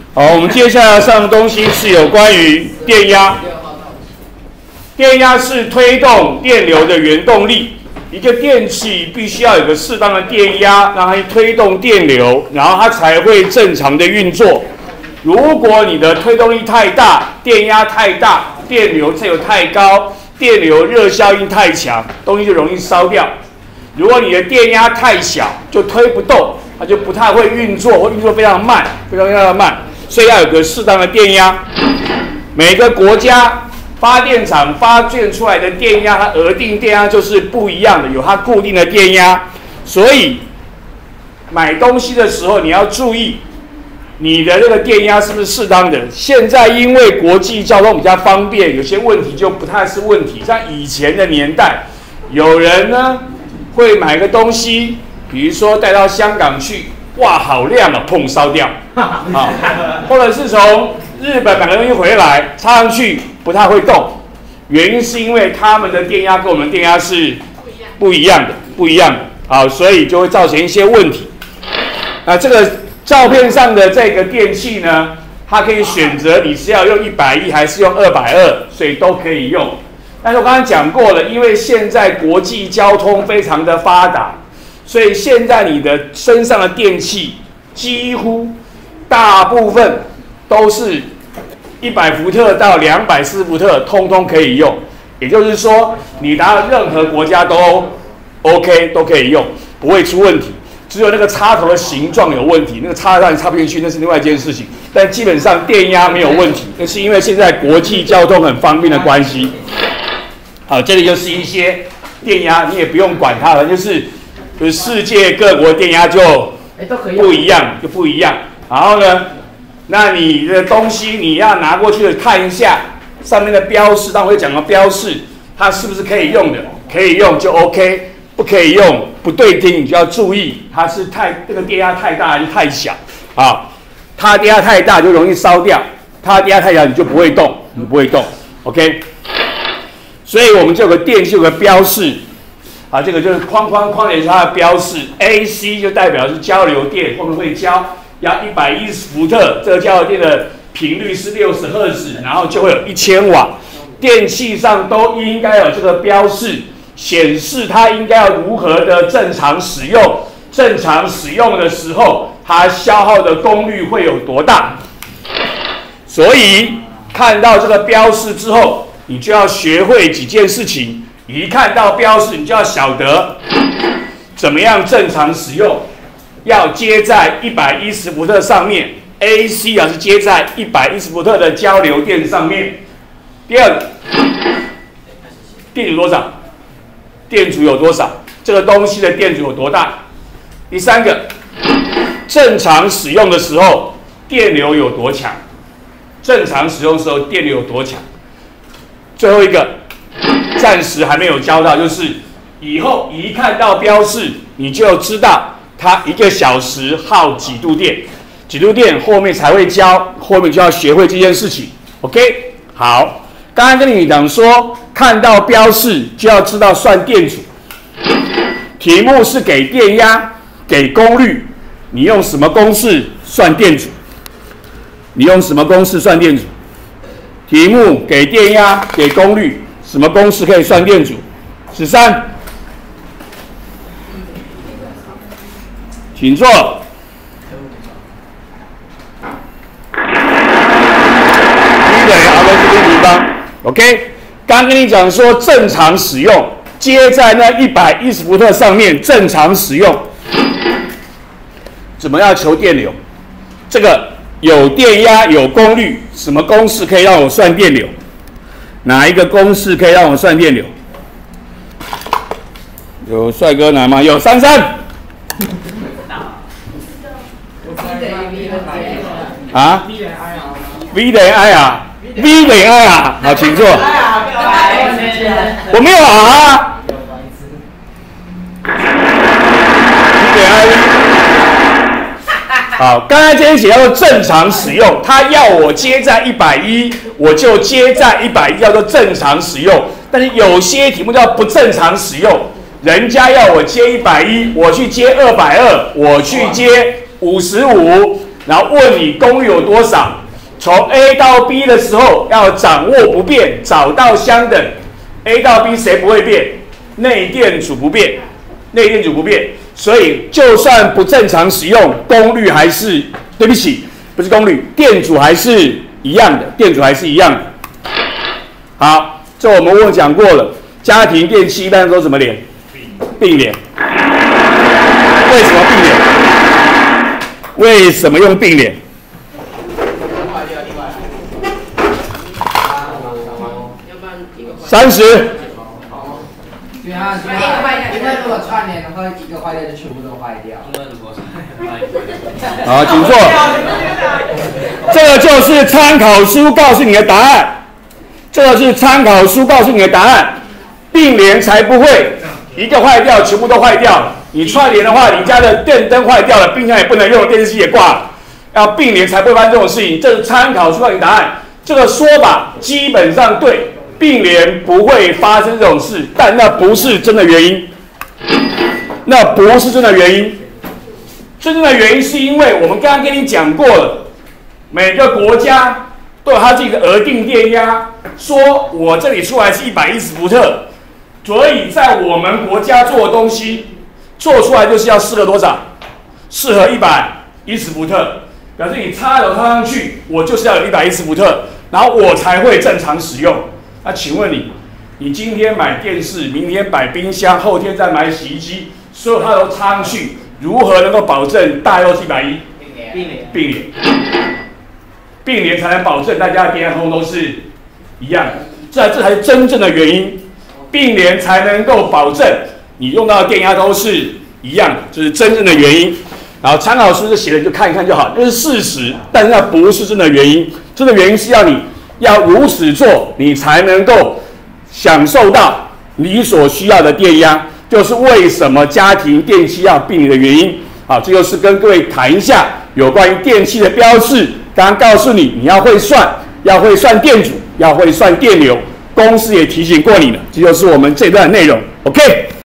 好，我们接下来上的东西是有关于电压。电压是推动电流的原动力。一个电器必须要有个适当的电压，让它推动电流，然后它才会正常的运作。如果你的推动力太大，电压太大，电流太高，电流热效应太强，东西就容易烧掉。如果你的电压太小，就推不动，它就不太会运作，或运作非常慢，非常慢。所以要有个适当的电压。每个国家发电厂发电出来的电压，它额定电压就是不一样的，有它固定的电压。所以买东西的时候你要注意，你的这个电压是不是适当的？现在因为国际交通比较方便，有些问题就不太是问题。像以前的年代，有人呢会买个东西，比如说带到香港去，哇，好亮啊，砰，烧掉啊！或者是从日本买个东西回来，插上去不太会动，原因是因为他们的电压跟我们的电压是不一样的，好，所以就会造成一些问题。那这个照片上的这个电器呢，它可以选择你是要用110还是用220，所以都可以用。但是我刚刚讲过了，因为现在国际交通非常的发达，所以现在你的身上的电器几乎大部分都是100伏特到240伏特，通通可以用。也就是说，你拿到任何国家都 OK， 都可以用，不会出问题。只有那个插头的形状有问题，那个插上插不进去，那是另外一件事情。但基本上电压没有问题，那是因为现在国际交通很方便的关系。好，这里就是一些电压，你也不用管它了，就是世界各国电压就不一样，然后呢，那你的东西你要拿过去看一下上面的标示，当然会讲到标示，它是不是可以用的？可以用就 OK， 不可以用不对听，你就要注意，它是这个电压太大还是太小啊？它电压太大就容易烧掉，它电压太小你就不会动，OK。所以我们就有个电器有个标示，啊，这个就是框也是它的标示 ，AC 就代表是交流电，后面会交要110伏特，这个交流电的频率是60赫兹，然后就会有1000瓦。电器上都应该有这个标示，显示它应该要如何的正常使用，正常使用的时候，它消耗的功率会有多大。所以看到这个标示之后，你就要学会几件事情。一看到标示，你就要晓得怎么样正常使用。要接在110伏特上面 ，AC 是接在110伏特的交流电上面。第二个，电阻多少？电阻有多少？这个东西的电阻有多大？第三个，正常使用的时候电流有多强？正常使用的时候电流有多强？最后一个，暂时还没有教到，就是以后一看到标示，你就知道它1个小时耗几度电，几度电后面才会教，后面就要学会这件事情。OK， 好，刚刚跟你讲说，看到标示就要知道算电阻。题目是给电压、给功率，你用什么公式算电阻？题目给电压、给功率，什么公式可以算电阻？13，请坐。OK， 刚跟你讲说正常使用，接在那110伏特上面，正常使用。怎么样求电流？这个有电压有功率，什么公式可以让我算电流？哪一个公式可以让我算电流？有帅哥拿吗？有33。啊 ？V 等于 I 啊 ？V 等于 I 啊？好，请坐。我没有啊。V 等于 I。好，刚才这边写叫做正常使用，他要我接在110，我就接在110，叫做正常使用。但是有些题目叫不正常使用，人家要我接110，我去接220，我去接55， 然后问你功率有多少。从 A 到 B 的时候要掌握不变，找到相等。A 到 B 谁不会变？内电阻不变，内电阻不变。所以就算不正常使用，功率还是，对不起，不是功率，电阻还是一样的，电阻还是一样的。好，这我们讲过了，家庭电器一般都怎么连？并联。为什么并联？为什么用并联？30。 对啊，因为如果串联的话，一个坏掉就全部都坏掉。 好，请坐。这个就是参考书告诉你的答案。这个是参考书告诉你的答案。并联才不会一个坏掉，全部都坏掉了。你串联的话，你家的电灯坏掉了，冰箱也不能用，电视机也挂了。要并联才不会发生这种事情。这是参考书告诉你答案。这个说法基本上对。并联不会发生这种事，但那不是真的原因。那不是真的原因。真正的原因是因为我们刚刚跟你讲过了，每个国家都有它自己的额定电压，说我这里出来是110伏特，所以在我们国家做的东西做出来就是要适合多少？适合110伏特，表示你插头插上去，我就是要有110伏特，然后我才会正常使用。那请问你今天买电视，明天买冰箱，后天再买洗衣机，所有它都插上去，如何能够保证大约110？并联才能保证大家的电压通都是一样的，这才是真正的原因。并联才能够保证你用到的电压都是一样的，这是真正的原因。然后参考书就写了，就看一看就好，这是事实，但是那不是真的原因。真的原因是要如此做，你才能够享受到你所需要的电压，就是为什么家庭电器要并联的原因。好，这就是跟各位谈一下有关于电器的标示。刚刚告诉你，你要会算，要会算电阻，要会算电流，公式也提醒过你了。这就是我们这段内容。OK。